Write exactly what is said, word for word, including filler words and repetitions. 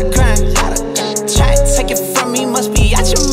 the grind. Try to take it from me, must be out your